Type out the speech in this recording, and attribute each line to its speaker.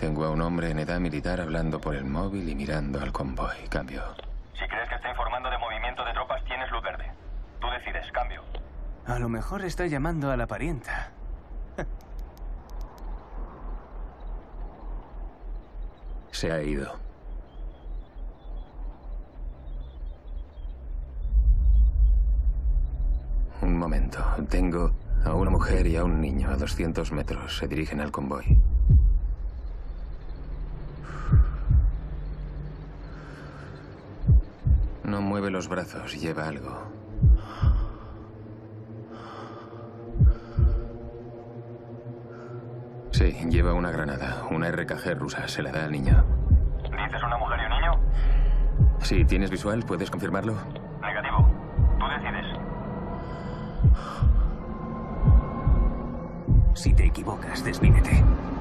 Speaker 1: Tengo a un hombre en edad militar hablando por el móvil y mirando al convoy. Cambio.
Speaker 2: Si crees que está informando de movimiento de tropas, tienes luz verde. Tú decides. Cambio.
Speaker 3: A lo mejor está llamando a la parienta.
Speaker 1: Se ha ido. Un momento. Tengo a una mujer y a un niño a 200 metros. Se dirigen al convoy. No mueve los brazos. Lleva algo. Sí, lleva una granada. Una RKG rusa. Se la da al niño.
Speaker 2: ¿Dices una mujer y un niño?
Speaker 1: Sí, ¿tienes visual? ¿Puedes confirmarlo?
Speaker 2: Negativo. Tú decides.
Speaker 3: Si te equivocas, desvídete.